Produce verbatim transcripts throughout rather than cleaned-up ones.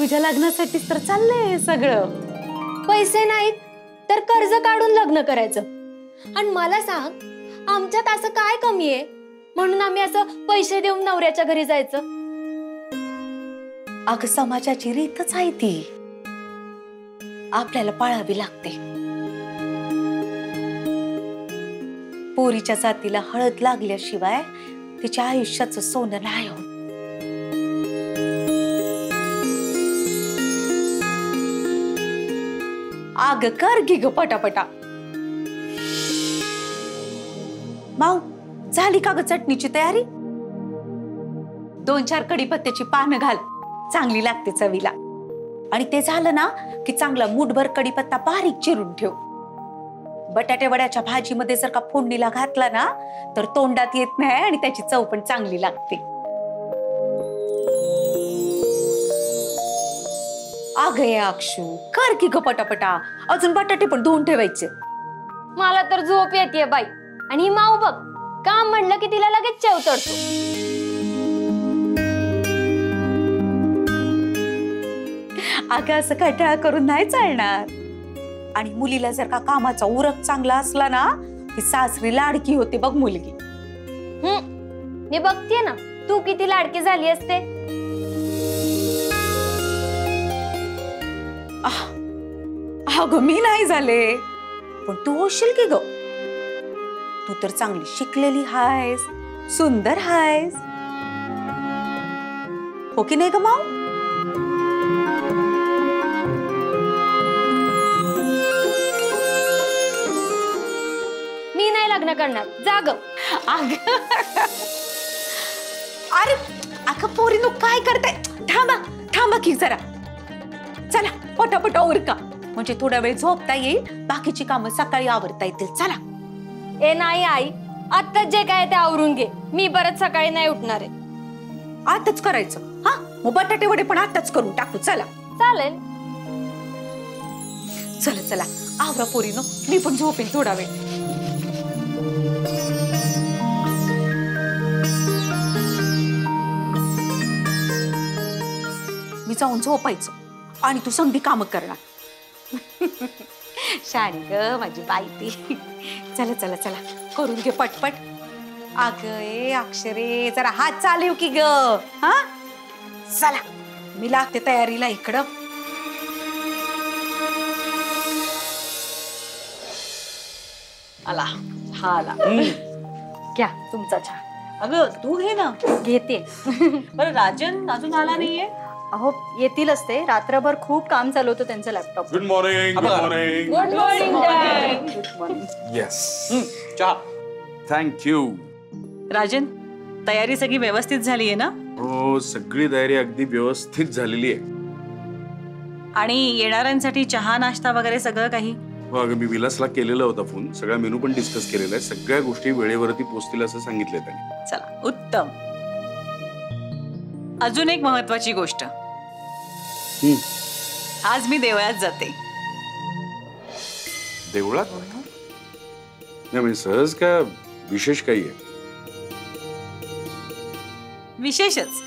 तुझ्या लग्नासाठीच तर चाललंय सगळं. पैसे नाहीत तर कर्ज काढून लग्न करायचं. आणि मला सांग, आमच्यात असं काय कमी आहे म्हणून आम्ही असं पैसे देऊन नवऱ्याच्या घरी जायचं? अगं समाजाची रीतच आहे ती, आपल्याला पाळावी लागते. पोरीच्या जातीला हळद लागल्याशिवाय तिच्या आयुष्याचं सोनं नाही होत. आग कर की ग पटापटा. माऊ, झाली का ग चटणीची तयारी? दोन चार कडीपत्त्याची पानं घाल, चांगली लागते चवीला. आणि ते झालं ना की चांगला मूठभर कडीपत्ता बारीक चिरून ठेव. बटाटे वड्याच्या भाजीमध्ये जर का फोडणीला घातला ना तर तोंडात येत नाही आणि त्याची चव पण चांगली लागते. अगं ये अक्षू, कर की ग पटापटा, अजून बटाटे पण धुवून ठेवायचे. मला तर झोप येते बाई. आणि ही माऊ बघ, काम म्हणलं की तिला लगेच चव चढतो. अगं असं कंटाळा करून नाही चालणार. आणि मुलीला जर का कामाचा उरक चांगला असला ना की सासरी लाडकी होते बघ मुलगी. हम्म, मी बघतीये ना तू किती लाडकी झाली असते. अगं मी नाही झाले, पण तू होशील की ग. तू तर चांगली शिकलेली हायस, सुंदर हायस, हो की नाही ग माऊ? मी नाही लग्न करणार, जा ग. अरे अगं पोरीनो काय करताय? थांबा थांबा की जरा. चला पटापटा उरका, म्हणजे थोडा वेळ झोपता येईल, बाकीची कामं सकाळी आवरता येतील. चला. ए नाही आई, आत्ताच जे काय ते आवरून घे, मी परत सकाळी नाही उठणार आहे. आताच करायचं? हा, मग बटाटे वडे पण आताच करून टाकू. चला. चालेल. चला चला आवरा पोरीनो, मी पण झोपेन थोडा वेळ. मी जाऊन झोपायचं आणि तू समधी काम करणार. शाणी ग माझी बाई ती. चला चला चला करून घे पटपट. अग ए अक्षरे, जरा हात चालव की ग. हा चला, मी लागते तयारीला इकडं. आला हा आला. घ्या तुमचा चहा. अगं तू घे ना. घेते. बरं राजन अजून आला नाहीये? अहो येतीलच ते, रात्रभर खूप काम चालू होतं त्यांचं laptop. Good morning. Good morning. Good morning dad. Good morning. Yes, चहा. थँक्यू. राजन, तयारी सगळी व्यवस्थित झाली आहे ना? हो, सगळी तयारी अगदी व्यवस्थित झालेली आहे. आणि येणाऱ्यांसाठी चहा नाश्ता वगैरे सगळं काही? हो अगं, मी विलासला केलेला होता फोन, सगळा मेनू पण डिस्कस केलेला आहे, सगळ्या गोष्टी वेळेवरती पोहोचतील असं सांगितलंय त्यांनी. चला उत्तम. अजून एक महत्वाची गोष्ट, आज मी देवळात जाते. देवळात? नाही म्हणजे सहज का विशेष काही आहे? विशेषच.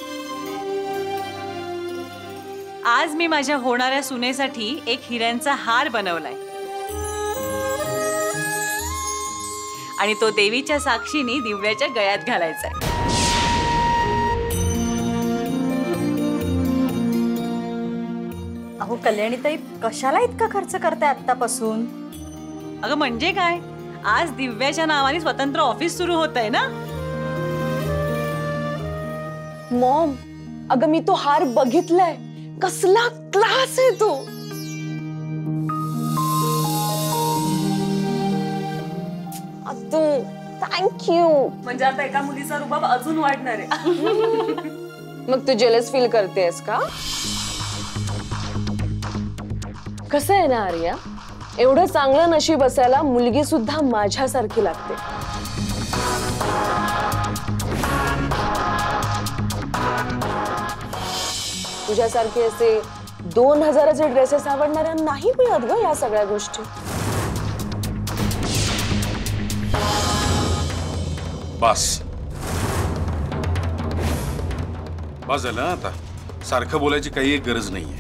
आज मी माझ्या होणाऱ्या सुनेसाठी एक हिऱ्यांचा हार बनवलाय आणि तो देवीच्या साक्षीने दिव्याच्या गळ्यात घालायचा आहे. अहो कल्याणीताई, कशाला इतका खर्च करताय आत्तापासून? अगं म्हणजे काय, आज दिव्याच्या नावाने स्वतंत्र ऑफिस सुरू होत आहे ना. मॉम, अगं मी तो हार बघितलाय, कसला क्लास आहे तो. अतू थँक्यू. म्हणजे आता एका मुलीचा रुबाब अजून वाढणार आहे. मग तू जेलस फील करतेस का? कसं आहे ना आर्या, एवढं चांगलं नशीब असायला मुलगी सुद्धा माझ्यासारखी लागते. तुझ्यासारखे असे दोन हजाराचे ड्रेसेस आवडणाऱ्या नाही मिळत ग या सगळ्या गोष्टी. बस बस झालं आता, सारखं बोलायची काही एक गरज नाहीये.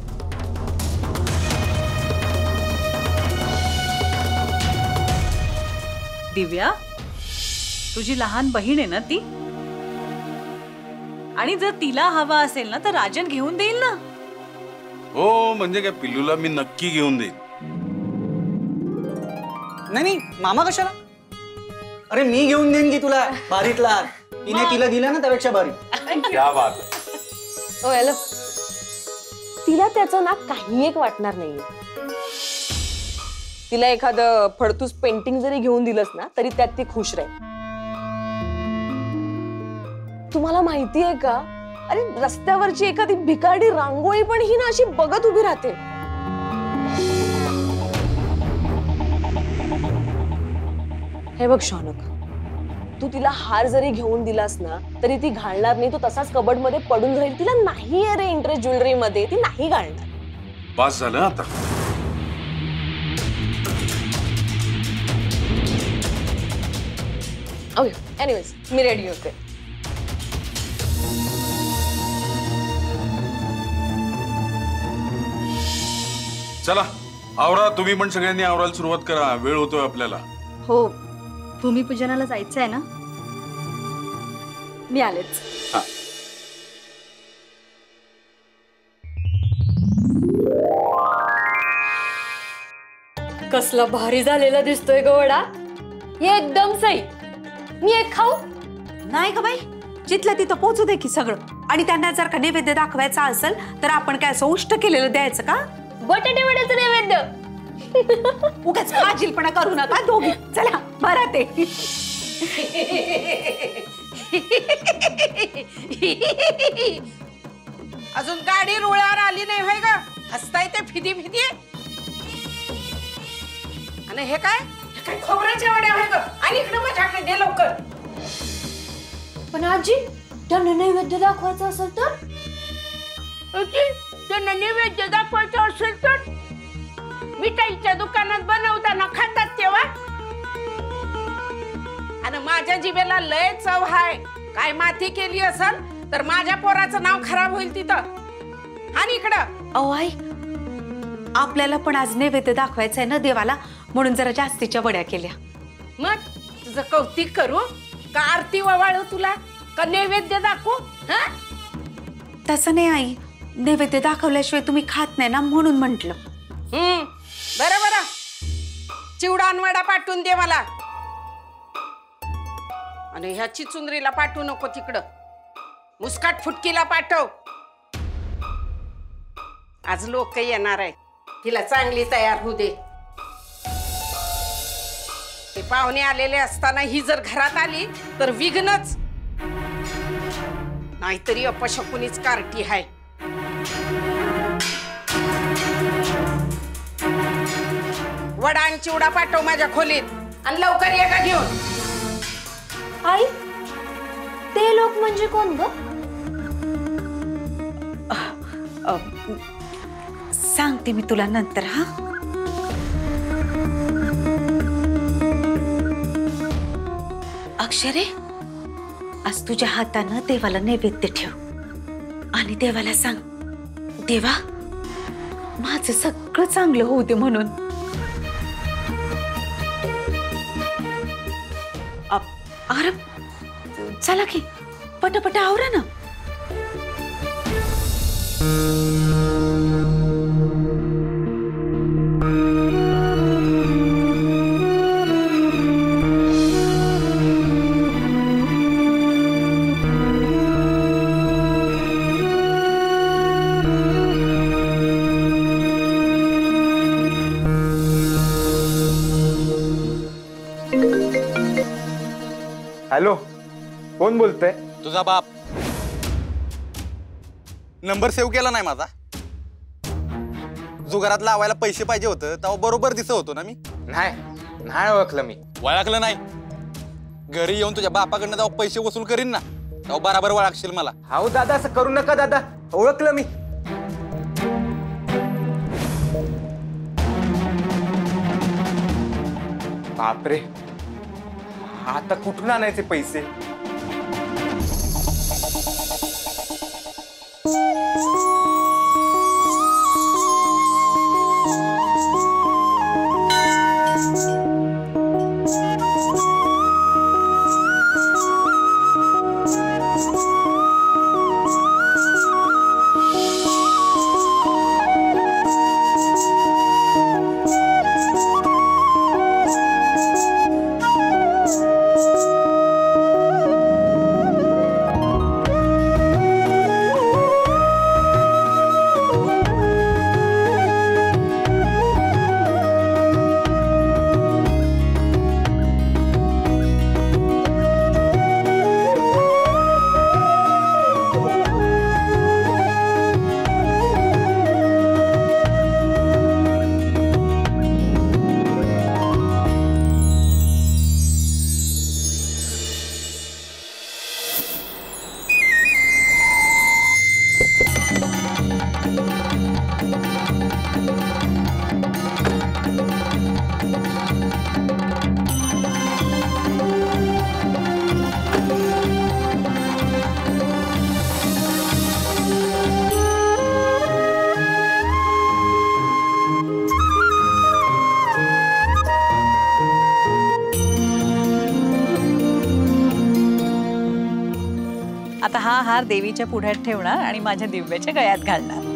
दिव्या, तुझी लहान बहीण आहे ना ती, आणि जर तिला हवा असेल ना तर राजन घेऊन देईल ना. हो म्हणजे काय, पिल्लूला मी नक्की घेऊन देईन. नाही नाही मामा कशाला? अरे मी घेऊन देईन की तुला बारीतला. तिने तिला दिला ना त्यापेक्षा बारी. क्या बात. ओ हॅलो, तिला त्याचं ना काही एक वाटणार नाहीये. तिला एखादं फडतूस पेंटिंग जरी घेऊन दिलंस ना तरी त्यात ती खुश राहील. तुम्हाला माहिती आहे का, अरे रस्त्यावरची एखादी भिकारडी रांगोळी पण ही ना अशी बघत उभी राहते. हे बघ शौनक, तू तिला हार जरी घेऊन दिलास ना तरी ती घालणार नाही. तो तसाच कबड मध्ये पडून राहील. तिला नाही आहे रे इंटरेस्ट ज्वेलरी मध्ये, ती नाही घालणार. बस झालं आता. ओके, एनिवेज मी रेडी होते. चला आवरा, तुम्ही पण सगळ्यांनी आवरायला सुरुवात करा, वेळ होतोय आपल्याला. हो, भूमिपूजनाला जायचं आहे ना. मी आलेच. हा. कसला भारी झालेला दिसतोय ग वडा. एकदम सही. मी एक खाऊ? नाही का बाई, जिथलं तिथं पोचू दे की सगळं. आणि त्यांना जर का नैवेद्य दाखवायचा असेल तर आपण काय असं उष्ट केलेलं द्यायचं का? बटाटे वड्याचं नैवेद्य. उगाच फाजीलपणा करू नका दोघी. चला बरं ते. अजून गाडी रुळावर आली नाही होय ग? हसताय ते फिदी फिदी. आणि हे काय, हे काय खोबऱ्याच्या वड्या होय ग? आणि इकडे माझ्याकडे दे लवकर. पण आजी, त्यांना नैवेद्य दाखवायचं असेल तर? त्यांना नैवेद्य दाखवायचं असेल तर मिठाईच्या दुकानात बनवताना खातात तेव्हा. आणि माझ्या जिभेला लय चव हाय. काय माती केली असेल तर माझ्या पोराचं नाव खराब होईल तिथं. आणि इकडं अहो आई, आपल्याला पण आज नैवेद्य दाखवायचंय ना देवाला, म्हणून जरा जास्तीच्या वड्या केल्या. मग तुझं कौतिक करू का आरती ववाळू तुला का नैवेद्य दाखवू? हा, तसं नाही आई, नैवेद्य दाखवल्याशिवाय तुम्ही खात नाही ना म्हणून म्हंटल. हम्म, बरं बरं. चिवडा आणि वडा पाठवून दे मला. आणि ह्याची चुंदरीला पाठवू नको तिकडं. मुस्काट फुटकीला पाठव. आज लोक येणार आहे, तिला चांगली तयार होऊ दे. ते पाहुणे आलेले असताना ही जर घरात आली तर विघ्नच. नाहीतरी अपशकुनीच कार्टी आहे. वडा आणि चिवडा पाठव माझ्या खोलीत आणि लवकर ये का घेऊन. आई, ते लोक म्हणजे कोण ग? सांगते मी तुला नंतर. हा, अक्षरे, आज तुझ्या हातानं देवाला नैवेद्य ठेव आणि देवाला सांग, देवा माझं सगळं चांगलं होऊ दे म्हणून. अरे चला की पटापट आवरा ना. हॅलो, कोण बोलतंय? तुझा बाप. नंबर सेव्ह केला नाही माझा. जुगारात लावायला पैसे पाहिजे होतं तेव्हा बरोबर दिसत होतो ना मी. नाही नाही ओळखलं मी. वळखलं नाही? घरी येऊन तुझ्या बापाकडनं जेव्हा पैसे वसूल करीन ना तेव्हा बराबर वळखशील मला. हो दादा, असं करू नका दादा, ओळखलं मी. बापरे, आता कुठून आणायचे पैसे? हा हार देवीच्या पुढ्यात ठेवणार आणि माझ्या दिव्याच्या गळ्यात घालणार.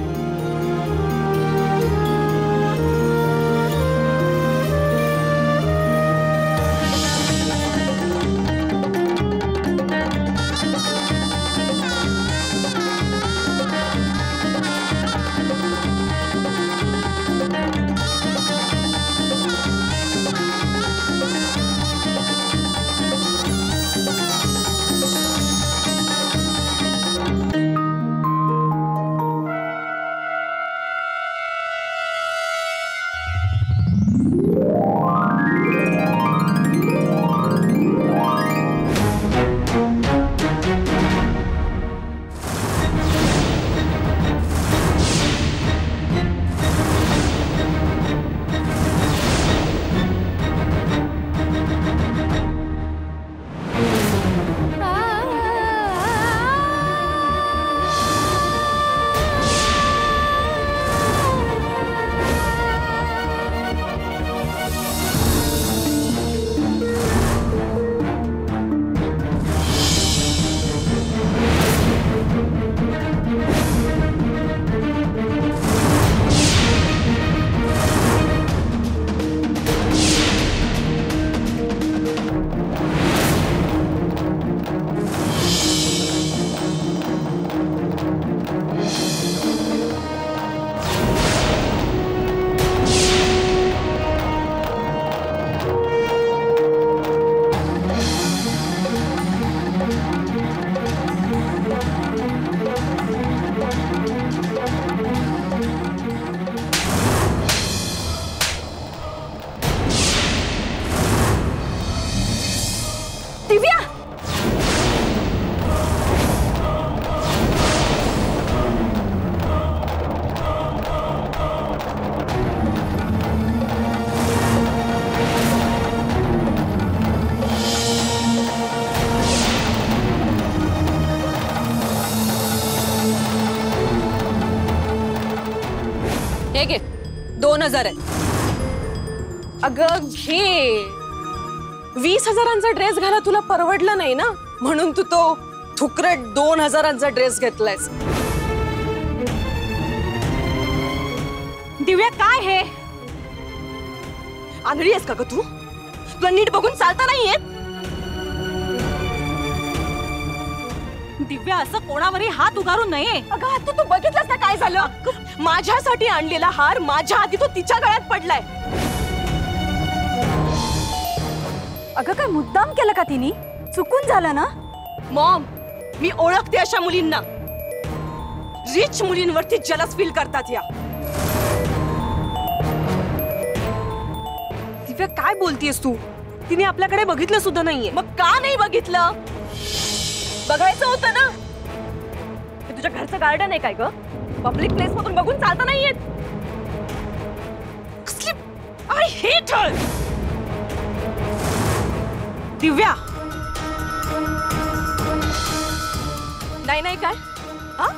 हे घे दोन हजार आहे. अगं घे. वीस हजारांचा ड्रेस घाला तुला परवडला नाही ना, म्हणून तू तो थुकरट दोन हजारांचा ड्रेस घेतलायस. दिव्या काय हे? आंधळी आहेस का ग तू? तुला नीट बघून चालता नाहीये? दिव्या असं कोणावरही हात उगारू नये. अगं आता तू बघितलंस ना काय झालं? माझ्यासाठी आणलेला हार माझ्या आधी तो तिच्या गळ्यात पडलाय. अगं काय मुद्दाम केलं का तिने? चुकून झालं ना? मॉम, मी ओळखते अशा मुलींना. रिच मुलींवरती जलस फील करतात या. दिव्या काय बोलतीयस तू? तिने आपल्याकडे बघितलं सुद्धा नाहीये. मग का नाही बघितलं? बघायचं होतं ना. हे तुझ्या घरचं गार्डन आहे काय ग? पब्लिक प्लेस मधून बघून चालता नाहीये. I hate her. दिव्या नाही नाही काय? हा?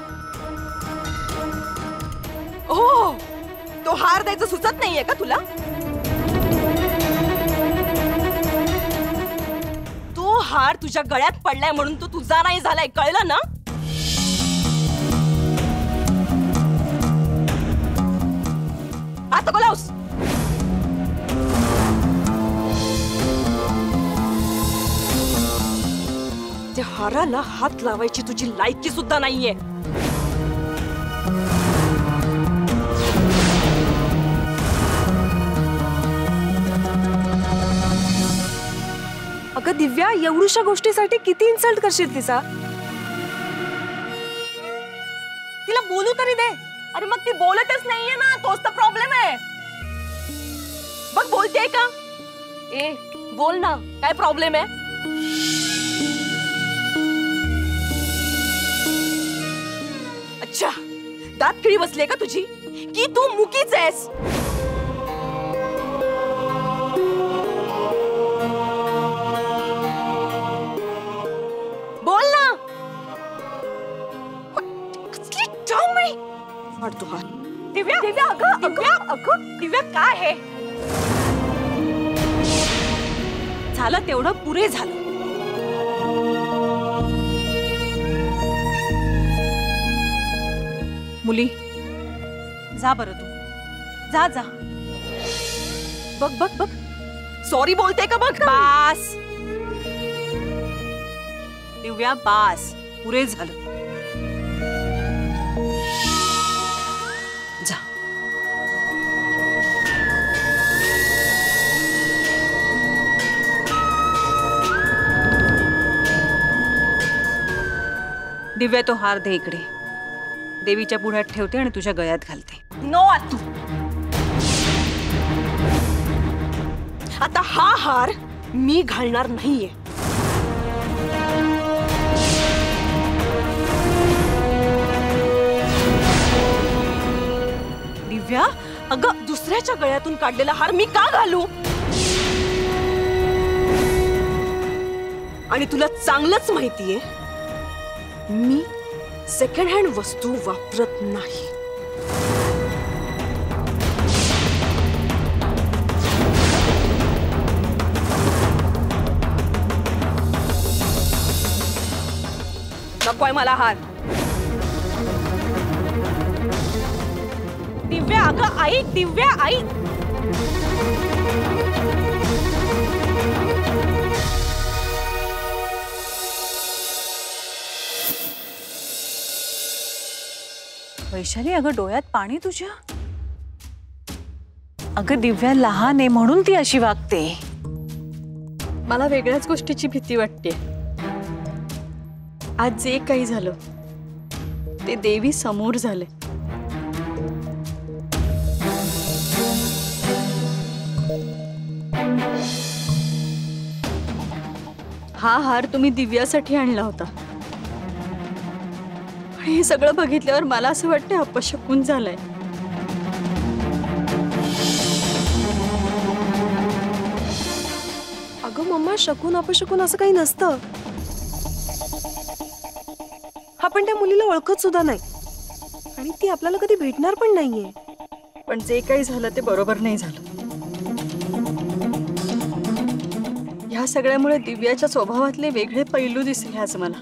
ओ, तो हार द्यायचं सुचत नाहीये का तुला? तो हार तुझ्या गळ्यात पडलाय म्हणून तो तुझा नाही झालाय, कळलं ना? आता बोलावस. त्या हाराला हात लावायची तुझी लायकी सुद्धा नाहीये. अगं दिव्या, एवढ्याशा गोष्टीसाठी किती इन्सल्ट करशील तिचा? तिला बोलू तरी दे. अरे मग ती बोलतच नाहीये ना, तोच तर प्रॉब्लेम आहे. बघ बोलतेय का? ए बोल ना, काय प्रॉब्लेम आहे? अच्छा, दात खिळी बसली का तुझी की तू मुकीच आहेस? बोल ना. दिव्या दिव्या अगं अगं अगं दिव्या काय हे? झालं तेवढं पुरे झालं. मुली जा बरं तू, जा जा. बघ बघ बघ, सॉरी बोलते का बघ. बास दिव्या, बास, पुरे झालं. जा. दिव्या, तो हार दे इकडे. देवीच्या पुढ्यात ठेवते आणि तुझ्या गळ्यात घालते. नो आतू, आता हा हार मी घालणार नाहीये. दिव्या, अगं दुसऱ्याच्या गळ्यातून काढलेला हार मी का घालू? आणि तुला चांगलंच माहितीये मी सेकंड हँड वस्तू वापरत नाही. नकोय मला हार. दिव्या, अगं ऐक, दिव्या ऐक. वैशाली, अगं डोळ्यात पाणी तुझ्या. अगं दिव्या लहान आहे म्हणून ती अशी वागते. मला वेगळ्याच गोष्टीची भीती वाटते. आज जे काही झालं ते देवी समोर झाले. हा हार तुम्ही दिव्यासाठी आणला होता. आणि हे सगळं बघितल्यावर मला असं वाटतं अपशकुन झालंय. अगं मम्मा, शकून अपशकून असं काही नसतं. आपण त्या मुलीला ओळखत सुद्धा नाही आणि ती आपल्याला कधी भेटणार पण नाहीये. पण जे काही झालं ते बरोबर नाही झालं. ह्या सगळ्यामुळे दिव्याच्या स्वभावातले वेगळे पैलू दिसले आज मला.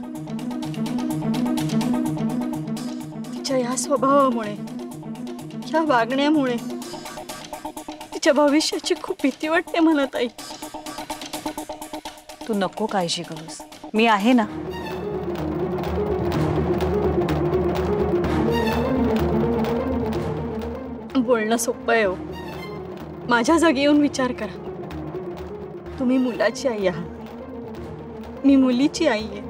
तिच्या या स्वभावामुळे, या वागण्यामुळे तिच्या भविष्याची खूप भीती वाटते मला ताई. तू नको काळजी करूस, मी आहे ना. बोलणं सोपं आहे हो. माझ्या जागी येऊन विचार करा. तुम्ही मुलाची आई आहात, मी मुलीची आई आहे.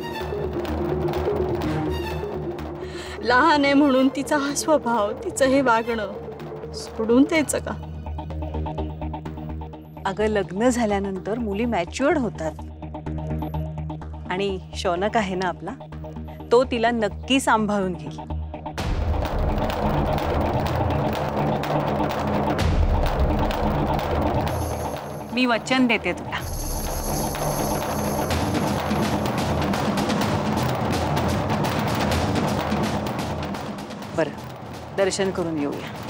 लहान आहे म्हणून तिचा हा स्वभाव, तिचं हे वागणं सोडून द्यायचं का? अगं लग्न झाल्यानंतर मुली मॅच्युअर्ड होतात आणि शौनक आहे ना आपला, तो तिला नक्की सांभाळून घेईल. मी वचन देते तुला. बरं, दर्शन करून येऊया.